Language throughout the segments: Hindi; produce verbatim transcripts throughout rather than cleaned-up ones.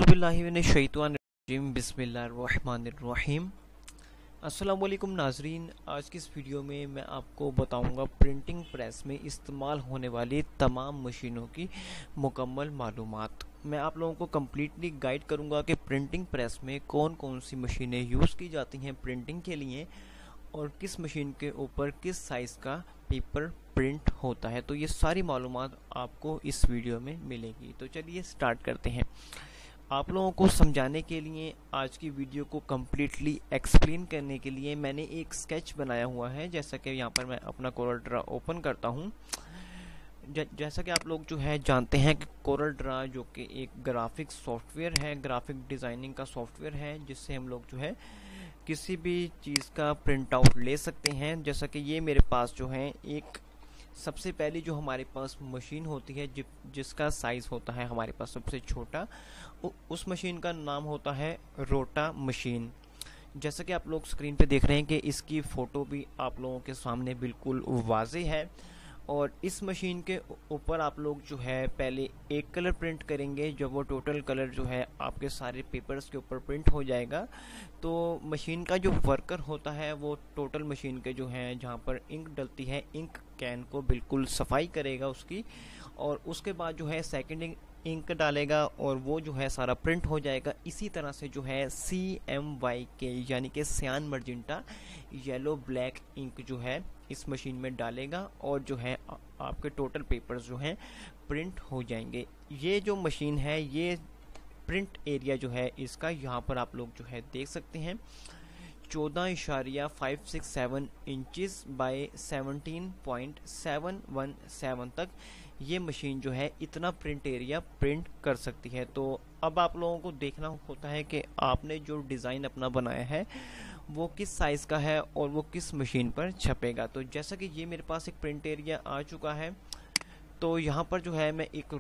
औज़ुबिल्लाहिमिनश्शैतानिर्रजीम बिस्मिल्लाहिर्रहमानिर्रहीम। अस्सलाम वालेकुम नाजरीन, आज की इस वीडियो में मैं आपको बताऊंगा प्रिंटिंग प्रेस में इस्तेमाल होने वाली तमाम मशीनों की मुकम्मल मालूमात। मैं आप लोगों को कम्प्लीटली गाइड करूंगा कि प्रिंटिंग प्रेस में कौन कौन सी मशीनें यूज़ की जाती हैं प्रिंटिंग के लिए और किस मशीन के ऊपर किस साइज़ का पेपर प्रिंट होता है। तो ये सारी मालूमात आपको इस वीडियो में मिलेगी। तो चलिए स्टार्ट करते हैं। आप लोगों को समझाने के लिए, आज की वीडियो को कम्प्लीटली एक्सप्लेन करने के लिए मैंने एक स्केच बनाया हुआ है। जैसा कि यहाँ पर मैं अपना कोरल ड्रा ओपन करता हूँ। जैसा कि आप लोग जो है जानते हैं कि कोरल ड्रा जो कि एक ग्राफिक सॉफ्टवेयर है, ग्राफिक डिज़ाइनिंग का सॉफ्टवेयर है, जिससे हम लोग जो है किसी भी चीज़ का प्रिंट आउट ले सकते हैं। जैसा कि ये मेरे पास जो है एक सबसे पहली जो हमारे पास मशीन होती है जि, जिसका साइज़ होता है हमारे पास सबसे छोटा, उस मशीन का नाम होता है रोटा मशीन। जैसा कि आप लोग स्क्रीन पे देख रहे हैं कि इसकी फ़ोटो भी आप लोगों के सामने बिल्कुल वाज़ेह है। और इस मशीन के ऊपर आप लोग जो है पहले एक कलर प्रिंट करेंगे, जब वो टोटल कलर जो है आपके सारे पेपर्स के ऊपर प्रिंट हो जाएगा तो मशीन का जो वर्कर होता है वो टोटल मशीन के जो है जहाँ पर इंक डलती है इंक कैन को बिल्कुल सफाई करेगा उसकी, और उसके बाद जो है सेकेंड इंक डालेगा और वो जो है सारा प्रिंट हो जाएगा। इसी तरह से जो है सी एम वाई के यानी कि सियान मर्जेंटा येलो ब्लैक इंक जो है इस मशीन में डालेगा और जो है आपके टोटल पेपर्स जो हैं प्रिंट हो जाएंगे। ये जो मशीन है ये प्रिंट एरिया जो है इसका यहाँ पर आप लोग जो है देख सकते हैं चौदह इशारिया five six seven inches by seventeen point seven one seven तक ये मशीन जो है इतना प्रिंट एरिया प्रिंट कर सकती है। तो अब आप लोगों को देखना होता है कि आपने जो डिज़ाइन अपना बनाया है वो किस साइज़ का है और वो किस मशीन पर छपेगा। तो जैसा कि ये मेरे पास एक प्रिंट एरिया आ चुका है, तो यहाँ पर जो है मैं एक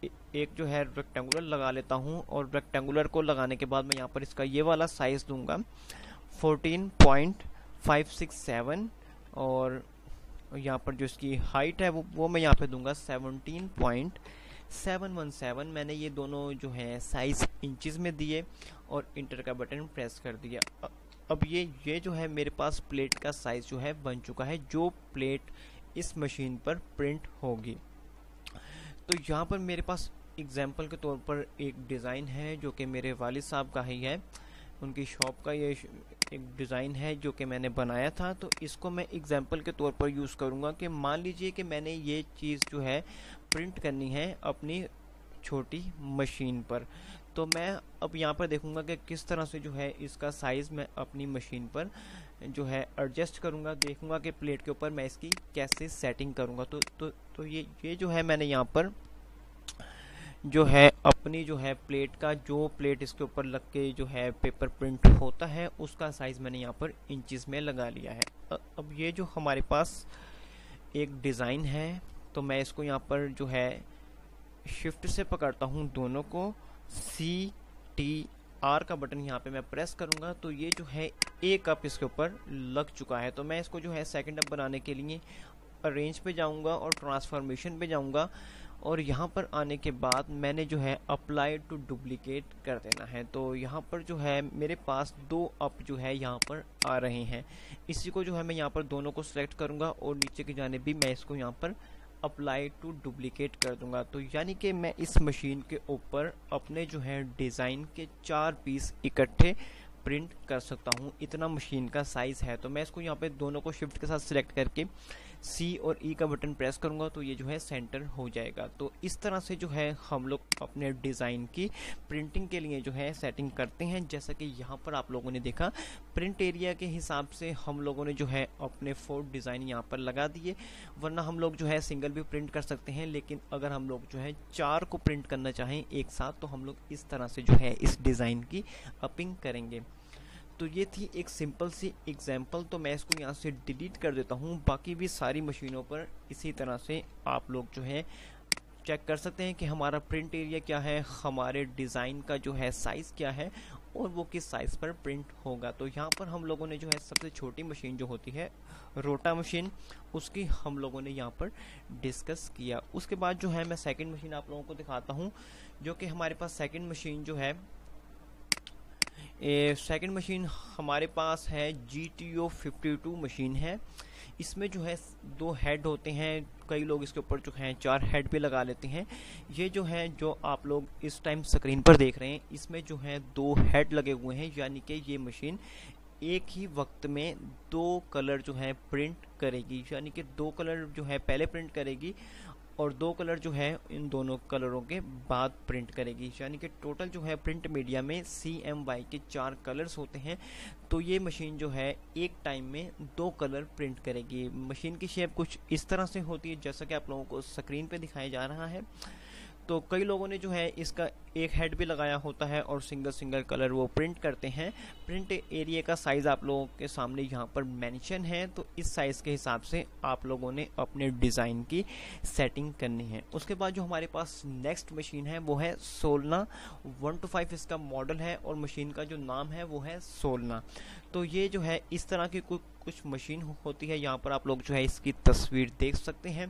एक जो है रेक्टेंगुलर लगा लेता हूँ और रेक्टेंगुलर को लगाने के बाद मैं यहाँ पर इसका ये वाला साइज़ दूंगा fourteen point five six seven और यहाँ पर जो इसकी हाइट है वो वो मैं यहाँ पे दूंगा seventeen point seven one seven. मैंने ये दोनों जो है साइज़ इंचज़ में दिए और इंटर का बटन प्रेस कर दिया। अब ये ये जो है मेरे पास प्लेट का साइज़ जो है बन चुका है, जो प्लेट इस मशीन पर प्रिंट होगी। तो यहाँ पर मेरे पास एग्जांपल के तौर पर एक डिज़ाइन है जो कि मेरे वालिद साहब का ही है, उनकी शॉप का ये एक डिज़ाइन है जो कि मैंने बनाया था। तो इसको मैं एग्जांपल के तौर पर यूज़ करूँगा कि मान लीजिए कि मैंने ये चीज़ जो है प्रिंट करनी है अपनी छोटी मशीन पर। तो मैं अब यहाँ पर देखूँगा कि किस तरह से जो है इसका साइज़ मैं अपनी मशीन पर जो है एडजस्ट करूँगा, देखूँगा कि प्लेट के ऊपर मैं इसकी कैसे सेटिंग करूँगा। तो तो तो ये ये जो है मैंने यहाँ पर जो है अपनी जो है प्लेट का जो प्लेट इसके ऊपर लग के जो है पेपर प्रिंट होता है उसका साइज़ मैंने यहाँ पर इंचज़ में लगा लिया है। अब ये जो हमारे पास एक डिज़ाइन है, तो मैं इसको यहाँ पर जो है शिफ्ट से पकड़ता हूँ दोनों को, सी टी आर का बटन यहाँ पे मैं प्रेस करूँगा तो ये जो है एक कप इसके ऊपर लग चुका है। तो मैं इसको जो है सेकंड अप बनाने के लिए अरेंज पे जाऊँगा और ट्रांसफॉर्मेशन पे जाऊँगा और यहाँ पर आने के बाद मैंने जो है अप्लाई टू डुप्लीकेट कर देना है। तो यहाँ पर जो है मेरे पास दो अप जो है यहाँ पर आ रहे हैं, इसी को जो है मैं यहाँ पर दोनों को सिलेक्ट करूँगा और नीचे की जाने भी मैं इसको यहाँ पर अप्लाई टू डुप्लीकेट कर दूंगा। तो यानी कि मैं इस मशीन के ऊपर अपने जो है डिज़ाइन के चार पीस इकट्ठे प्रिंट कर सकता हूँ, इतना मशीन का साइज़ है। तो मैं इसको यहाँ पे दोनों को शिफ्ट के साथ सिलेक्ट करके सी और ई का बटन प्रेस करूँगा तो ये जो है सेंटर हो जाएगा। तो इस तरह से जो है हम लोग अपने डिज़ाइन की प्रिंटिंग के लिए जो है सेटिंग करते हैं। जैसा कि यहाँ पर आप लोगों ने देखा प्रिंट एरिया के हिसाब से हम लोगों ने जो है अपने फोर डिज़ाइन यहाँ पर लगा दिए, वरना हम लोग जो है सिंगल भी प्रिंट कर सकते हैं, लेकिन अगर हम लोग जो है चार को प्रिंट करना चाहें एक साथ तो हम लोग इस तरह से जो है इस डिज़ाइन की अपिंग करेंगे। तो ये थी एक सिंपल सी एग्जांपल। तो मैं इसको यहाँ से डिलीट कर देता हूँ। बाकी भी सारी मशीनों पर इसी तरह से आप लोग जो है चेक कर सकते हैं कि हमारा प्रिंट एरिया क्या है, हमारे डिज़ाइन का जो है साइज़ क्या है और वो किस साइज़ पर प्रिंट होगा। तो यहाँ पर हम लोगों ने जो है सबसे छोटी मशीन जो होती है रोटा मशीन, उसकी हम लोगों ने यहाँ पर डिस्कस किया। उसके बाद जो है मैं सेकंड मशीन आप लोगों को दिखाता हूँ, जो कि हमारे पास सेकंड मशीन जो है सेकंड मशीन हमारे पास है G T O fifty two machine है। इसमें जो है दो हेड होते हैं, कई लोग इसके ऊपर जो हैं चार हेड भी लगा लेते हैं। ये जो है जो आप लोग इस टाइम स्क्रीन पर देख रहे हैं, इसमें जो है दो हेड लगे हुए हैं, यानी कि ये मशीन एक ही वक्त में दो कलर जो है प्रिंट करेगी, यानी कि दो कलर जो है पहले प्रिंट करेगी और दो कलर जो है इन दोनों कलरों के बाद प्रिंट करेगी। यानी कि टोटल जो है प्रिंट मीडिया में सी एम वाई के चार कलर्स होते हैं। तो ये मशीन जो है एक टाइम में दो कलर प्रिंट करेगी। मशीन की शेप कुछ इस तरह से होती है जैसा कि आप लोगों को स्क्रीन पे दिखाया जा रहा है। तो कई लोगों ने जो है इसका एक हेड भी लगाया होता है और सिंगल सिंगल कलर वो प्रिंट करते हैं। प्रिंट एरिया का साइज़ आप लोगों के सामने यहाँ पर मेंशन है, तो इस साइज़ के हिसाब से आप लोगों ने अपने डिज़ाइन की सेटिंग करनी है। उसके बाद जो हमारे पास नेक्स्ट मशीन है वो है सोलना वन टू फाइव, इसका मॉडल है और मशीन का जो नाम है वो है सोलना। तो ये जो है इस तरह की कुछ कुछ मशीन होती है। यहाँ पर आप लोग जो है इसकी तस्वीर देख सकते हैं।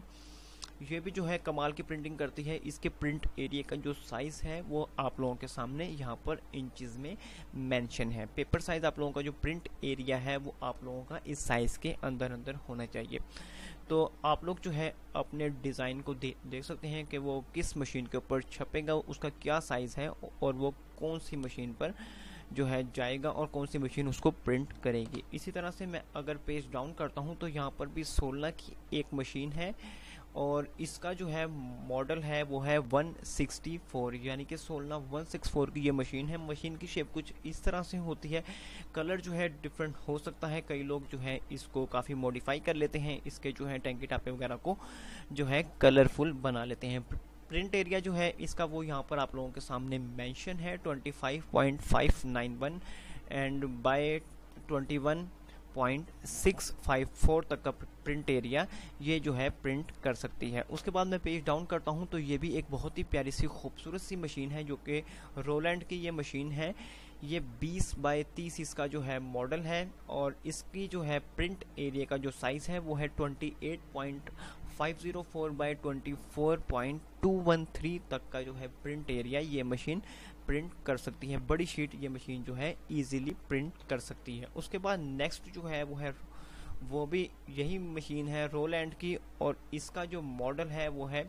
ये भी जो है कमाल की प्रिंटिंग करती है। इसके प्रिंट एरिया का जो साइज़ है वो आप लोगों के सामने यहाँ पर इंचेस में मेंशन है। पेपर साइज़ आप लोगों का जो प्रिंट एरिया है वो आप लोगों का इस साइज़ के अंदर अंदर होना चाहिए। तो आप लोग जो है अपने डिज़ाइन को दे, देख सकते हैं कि वो किस मशीन के ऊपर छपेगा, उसका क्या साइज़ है और वो कौन सी मशीन पर जो है जाएगा और कौन सी मशीन उसको प्रिंट करेगी। इसी तरह से मैं अगर पेज डाउन करता हूँ तो यहाँ पर भी सोलना की एक मशीन है और इसका जो है मॉडल है वो है वन सिक्सटी फोर, यानी कि सोलना वन सिक्सटी फोर की ये मशीन है। मशीन की शेप कुछ इस तरह से होती है। कलर जो है डिफरेंट हो सकता है, कई लोग जो है इसको काफ़ी मॉडिफाई कर लेते हैं, इसके जो है टैंकी टापे वगैरह को जो है कलरफुल बना लेते हैं। प्रिंट एरिया जो है इसका वो यहाँ पर आप लोगों के सामने मेंशन है twenty five point five nine one and by twenty one point six five four तक का प्रिंट एरिया ये जो है प्रिंट कर सकती है। उसके बाद मैं पेज डाउन करता हूँ तो ये भी एक बहुत ही प्यारी सी खूबसूरत सी मशीन है, जो कि रोलैंड की ये मशीन है। ये बीस बाय तीस इसका जो है मॉडल है और इसकी जो है प्रिंट एरिया का जो साइज़ है वो है twenty eight point five zero four by twenty four point two one three तक का जो है प्रिंट एरिया ये मशीन प्रिंट कर सकती है। बड़ी शीट ये मशीन जो है इजीली प्रिंट कर सकती है। उसके बाद नेक्स्ट जो है वो है वो भी यही मशीन है रोलैंड की और इसका जो मॉडल है वो है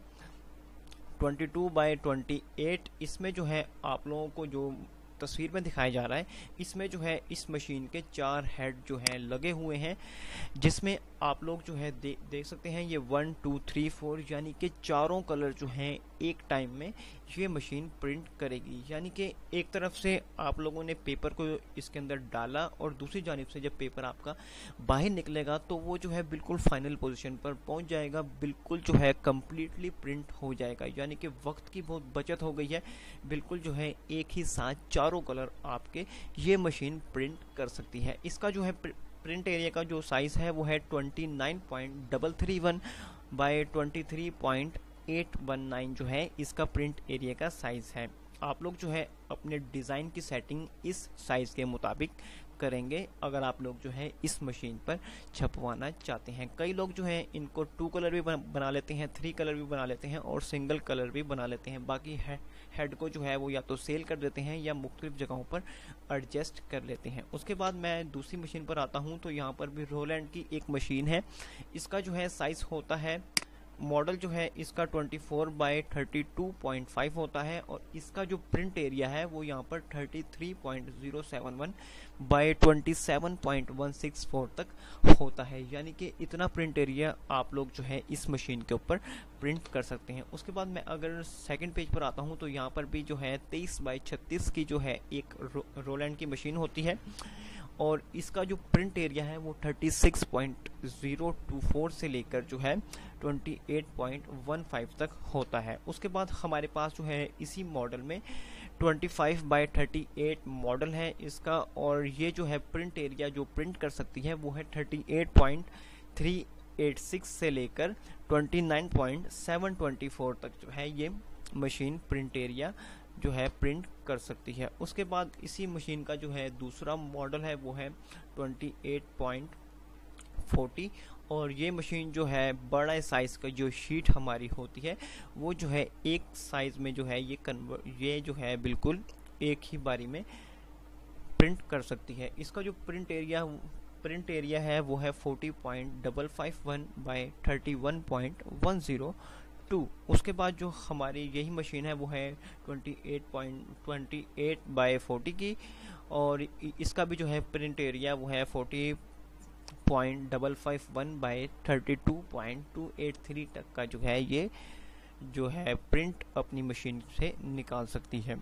twenty two by twenty eight. इसमें जो है आप लोगों को जो तस्वीर में दिखाया जा रहा है, इसमें जो है इस मशीन के चार हेड जो हैं लगे हुए हैं, जिसमें आप लोग जो है दे, देख सकते हैं ये वन टू थ्री फोर यानी कि चारों कलर जो हैं एक टाइम में ये मशीन प्रिंट करेगी। यानी कि एक तरफ से आप लोगों ने पेपर को इसके अंदर डाला और दूसरी जानिब से जब पेपर आपका बाहर निकलेगा तो वो जो है बिल्कुल फाइनल पोजीशन पर पहुंच जाएगा, बिल्कुल जो है कम्प्लीटली प्रिंट हो जाएगा। यानी कि वक्त की बहुत बचत हो गई है, बिल्कुल जो है एक ही साथ चारों कलर आपके ये मशीन प्रिंट कर सकती है। इसका जो है प्रिंट एरिया का जो साइज़ है वो है twenty nine point double three one by twenty three point eight one nine जो है इसका प्रिंट एरिया का साइज़ है। आप लोग जो है अपने डिज़ाइन की सेटिंग इस साइज़ के मुताबिक करेंगे अगर आप लोग जो है इस मशीन पर छपवाना चाहते हैं। कई लोग जो है इनको टू कलर भी बना लेते हैं, थ्री कलर भी बना लेते हैं और सिंगल कलर भी बना लेते हैं। बाकी है हेड को जो है वो या तो सेल कर देते हैं या मुख्तलिफ जगहों पर एडजस्ट कर लेते हैं। उसके बाद मैं दूसरी मशीन पर आता हूँ तो यहाँ पर भी रोलैंड की एक मशीन है। इसका जो है साइज़ होता है, मॉडल जो है इसका twenty four by thirty two point five होता है और इसका जो प्रिंट एरिया है वो यहाँ पर thirty three point zero seven one by twenty seven point one six four तक होता है। यानी कि इतना प्रिंट एरिया आप लोग जो है इस मशीन के ऊपर प्रिंट कर सकते हैं। उसके बाद मैं अगर सेकंड पेज पर आता हूँ तो यहाँ पर भी जो है तेईस बाय छत्तीस की जो है एक रो, रोलैंड की मशीन होती है और इसका जो प्रिंट एरिया है वो thirty six point zero two four से लेकर जो है twenty eight point one five तक होता है। उसके बाद हमारे पास जो है इसी मॉडल में twenty five by thirty eight model है इसका और ये जो है प्रिंट एरिया जो प्रिंट कर सकती है वो है thirty eight point three eight six से लेकर twenty nine point seven two four तक जो है ये मशीन प्रिंट एरिया जो है प्रिंट कर सकती है। उसके बाद इसी मशीन का जो है दूसरा मॉडल है वो है ट्वेंटी एट पॉइंट फोर्टी, और ये मशीन जो है बड़ा साइज़ का जो शीट हमारी होती है वो जो है एक साइज़ में जो है ये कन्वर्ट ये जो है बिल्कुल एक ही बारी में प्रिंट कर सकती है। इसका जो प्रिंट एरिया प्रिंट एरिया है वो है forty point double five one by thirty one point one zero two. उसके बाद जो हमारी यही मशीन है वो है twenty eight point twenty eight by forty की, और इसका भी जो है प्रिंट एरिया वो है forty point double five one by thirty two point two eight three तक का जो है ये जो है प्रिंट अपनी मशीन से निकाल सकती है।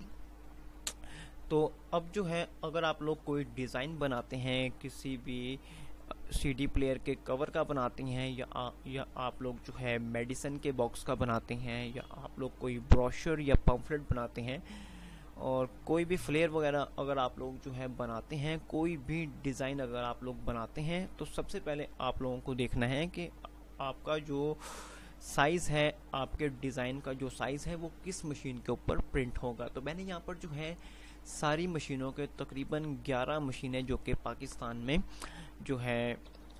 तो अब जो है अगर आप लोग कोई डिज़ाइन बनाते हैं, किसी भी सीडी प्लेयर के कवर का बनाते हैं, या आ, या आप लोग जो है मेडिसिन के बॉक्स का बनाते हैं, या आप लोग कोई ब्रोशर या पम्फलेट बनाते हैं, और कोई भी फ्लेयर वगैरह अगर आप लोग जो है बनाते हैं, कोई भी डिज़ाइन अगर आप लोग बनाते हैं, तो सबसे पहले आप लोगों को देखना है कि आपका जो साइज़ है, आपके डिज़ाइन का जो साइज़ है वो किस मशीन के ऊपर प्रिंट होगा। तो मैंने यहाँ पर जो है सारी मशीनों के तकरीबन ग्यारह मशीनें जो कि पाकिस्तान में जो है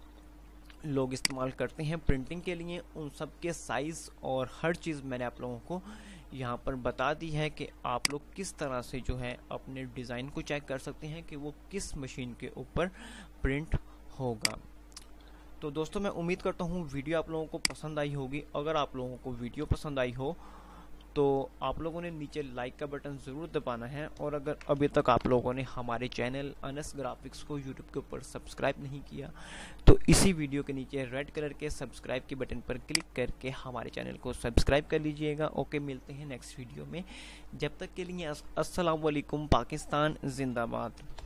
लोग इस्तेमाल करते हैं प्रिंटिंग के लिए, उन सब के साइज़ और हर चीज़ मैंने आप लोगों को यहाँ पर बता दी है कि आप लोग किस तरह से जो है अपने डिज़ाइन को चेक कर सकते हैं कि वो किस मशीन के ऊपर प्रिंट होगा। तो दोस्तों मैं उम्मीद करता हूँ वीडियो आप लोगों को पसंद आई होगी। अगर आप लोगों को वीडियो पसंद आई हो तो आप लोगों ने नीचे लाइक का बटन ज़रूर दबाना है, और अगर अभी तक आप लोगों ने हमारे चैनल अनस ग्राफिक्स को यूट्यूब के ऊपर सब्सक्राइब नहीं किया तो इसी वीडियो के नीचे रेड कलर के सब्सक्राइब के बटन पर क्लिक करके हमारे चैनल को सब्सक्राइब कर लीजिएगा। ओके, मिलते हैं नेक्स्ट वीडियो में। जब तक के लिए अस्सलाम वालेकुम, पाकिस्तान जिंदाबाद।